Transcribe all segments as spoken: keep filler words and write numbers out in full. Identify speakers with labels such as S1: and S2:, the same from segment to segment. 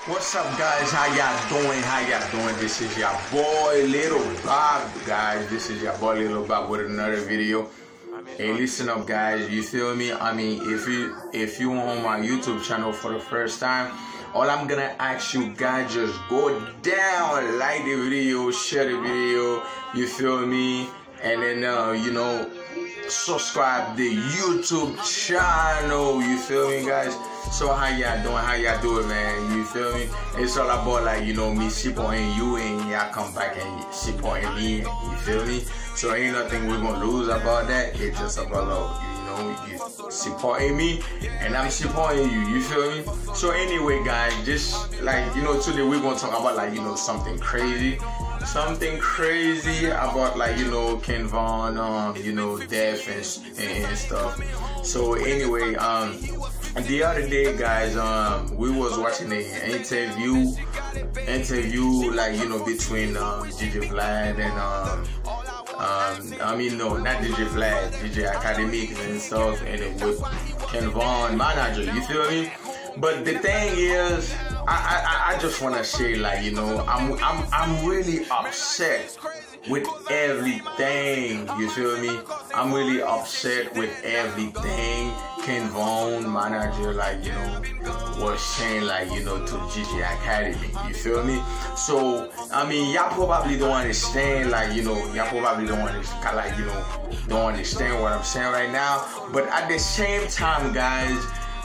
S1: What's up, guys? How y'all doing? How y'all doing? This is your boy Little Bob, guys. This is your boy Little Bob with another video. Hey, listen up, guys. You feel me? I mean, if you if you on my YouTube channel for the first time, all I'm gonna ask you guys, just go down, like the video, share the video. You feel me? And then uh, you know, subscribe the YouTube channel. You feel me, guys? So how y'all doing? How y'all doing, man? You feel me? It's all about, like, you know, me supporting you and y'all come back and supporting me. You feel me? So ain't nothing we're gonna lose about that. It's just about, uh, you know, you supporting me and I'm supporting you. You feel me? So anyway, guys, just like, you know, today we're gonna talk about, like, you know, something crazy. Something crazy about, like, you know, Ken Von, um, you know, death and, and stuff. So anyway, um, the other day, guys, um, we was watching an interview, interview, like, you know, between um, D J Vlad and, um, um, I mean, no, not D J Vlad, D J Academics and stuff, and it with Ken Von, manager, you feel me? But the thing is, I, I, I just want to say, like, you know, I'm, I'm, I'm really upset with everything, you feel me? I'm really upset with everything Ken Von, manager, like, you know, was saying, like, you know, to G G Academy, you feel me? So, I mean, y'all probably don't understand, like, you know, y'all probably don't understand, like, you know, don't understand what I'm saying right now, but at the same time, guys,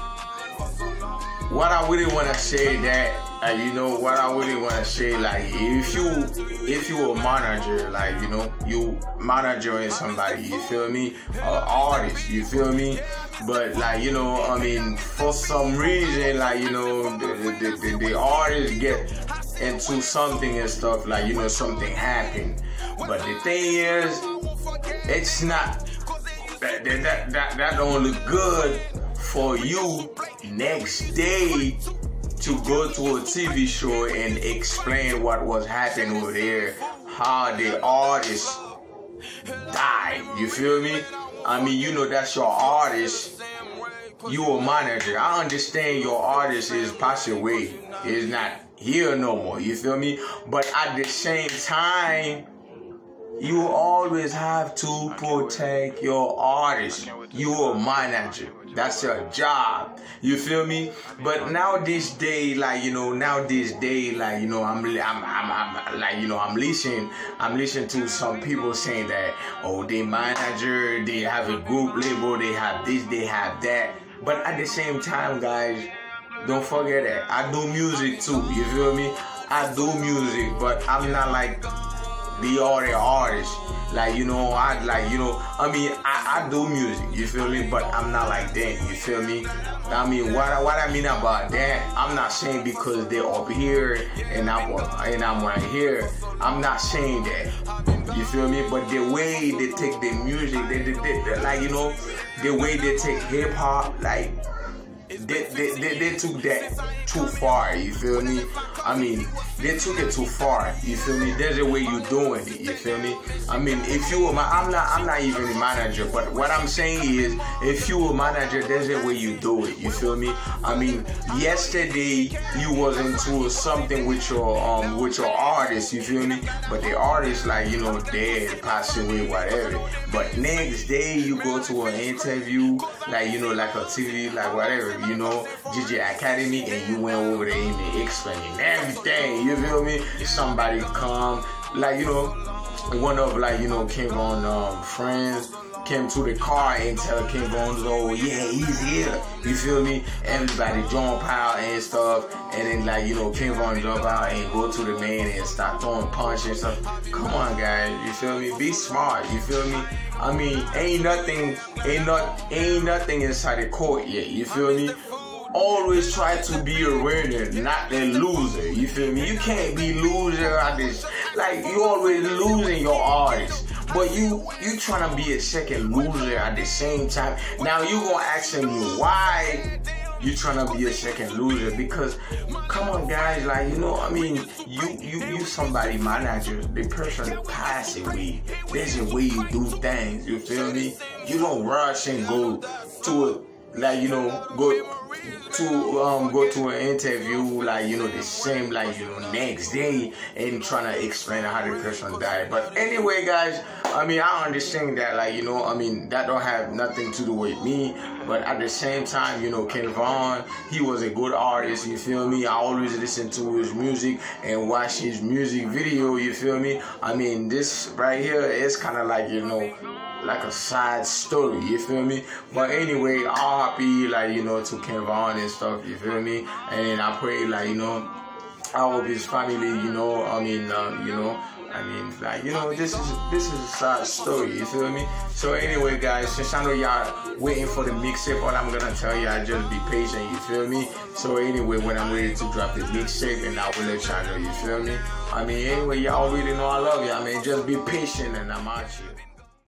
S1: what I really want to say that, uh, you know, what I really want to say, like, if you, if you a manager, like, you know, you managing somebody, you feel me, uh, artist, you feel me, but, like, you know, I mean, for some reason, like, you know, the, the, the, the artist get into something and stuff, like, you know, something happened, but the thing is, it's not, that, that, that, that don't look good for you next day to go to a T V show and explain what was happening over there, how the artist died, you feel me? I mean, you know, that's your artist, you a manager. I understand your artist is passed away, is not here no more, you feel me? But at the same time, you always have to protect your artist. You a manager. That's your job. You feel me? But now this day, like, you know, now this day, like, you know, I'm, I'm, I'm, I'm like, you know, I'm listening, I'm listening to some people saying that, oh, they manager, they have a group label, they have this, they have that. But at the same time, guys, don't forget that I do music too. You feel me? I do music, but I'm not like the other artists. Like, you know, I like, you know, I mean, I, I do music, you feel me, but I'm not like that, you feel me? I mean, what I, what I mean about that, I'm not saying because they're up here and I'm, and I'm right here, I'm not saying that, you feel me? But the way they take the music, they, they, they, they like, you know, the way they take hip-hop, like, They, they, they, they took that too far, you feel me? I mean, they took it too far, you feel me? There's a way you doing it, you feel me? I mean, if you were my, I'm not, I'm not even a manager, but what I'm saying is, if you were a manager, there's a way you do it, you feel me? I mean, yesterday you was into something with your, um, with your artist, you feel me? But the artist, like, you know, dead, passed away, whatever. But next day you go to an interview, like, you know, like a T V, like whatever, you know, G G Academy, and you went over there and explaining everything, you feel me? Somebody come, like, you know, one of, like, you know, Ken Von um, friends came to the car and tell Ken Von, oh yeah, he's here, you feel me? Everybody jump out and stuff, and then, like, you know, Ken Von jump out and go to the man and start throwing punches and stuff. Come on, guys, you feel me? Be smart, you feel me? I mean, ain't nothing, ain't not, ain't nothing inside the court yet, you feel me? Always try to be a winner, not a loser, you feel me? You can't be loser at this, like, you always losing your artist, but you, you trying to be a second loser at the same time. Now you gonna ask me why you trying to be a second loser, because, come on, guys, like, you know, I mean, you, you, you somebody manager, the person passed away, there's a way you do things, you feel me? You don't rush and go to a, like, you know, go to um go to an interview like, you know, the same, like, you know, next day and trying to explain how the person died. But anyway, guys, I mean, I understand that, like, you know, I mean, that don't have nothing to do with me. But at the same time, you know, Ken Von, he was a good artist, you feel me? I always listen to his music and watch his music video, you feel me? I mean, this right here is kind of like, you know, like a side story, you feel me? But anyway, all happy, like, you know, to Ken Von and stuff, you feel me? And I pray, like, you know, I hope his family, you know, I mean, uh, you know, I mean, like, you know, this is this is a sad story, you feel me? So anyway, guys, since I know y'all waiting for the mixtape, all I'm gonna tell y'all, just be patient, you feel me? So anyway, when I'm ready to drop the mixtape, and I will let y'all know, you feel me? I mean, anyway, y'all already know I love y'all, man. Just be patient, and I'm out here.